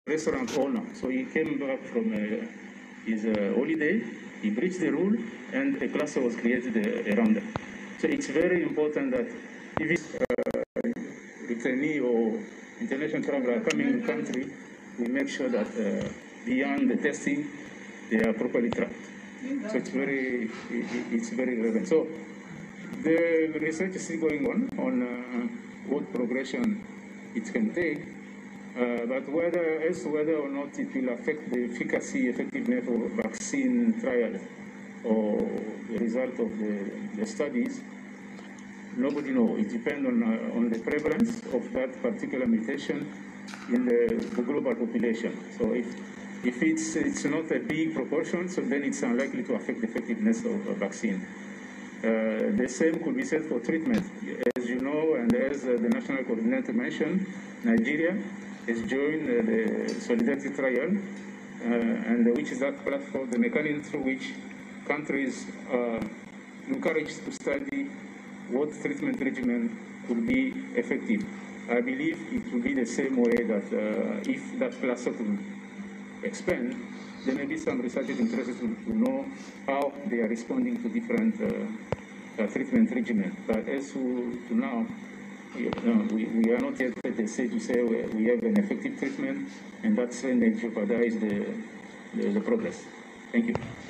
restaurant owner. So he came back from his holiday, he breached the rule, and a cluster was created around them. So it's very important that if it's returning or international traveler coming in the country, we make sure that beyond the testing, they are properly tracked. So it's very relevant. So the research is still going on what progression it can take, but whether or not it will affect the effectiveness of vaccine trial or the result of the studies, nobody knows. It depends on the prevalence of that particular mutation in the global population. So if it's not a big proportion, so then it's unlikely to affect the effectiveness of a vaccine. The same could be said for treatment. As you know, and as the National Coordinator mentioned, Nigeria has joined the Solidarity Trial, and which is that platform, the mechanism through which countries are encouraged to study what treatment regimen could be effective. I believe it will be the same way that if that cluster could expand, there may be some researchers interested to know how they are responding to different treatment regimen. But as to now, we are not yet at the stage to say we have an effective treatment, and that's when they jeopardize the progress. Thank you.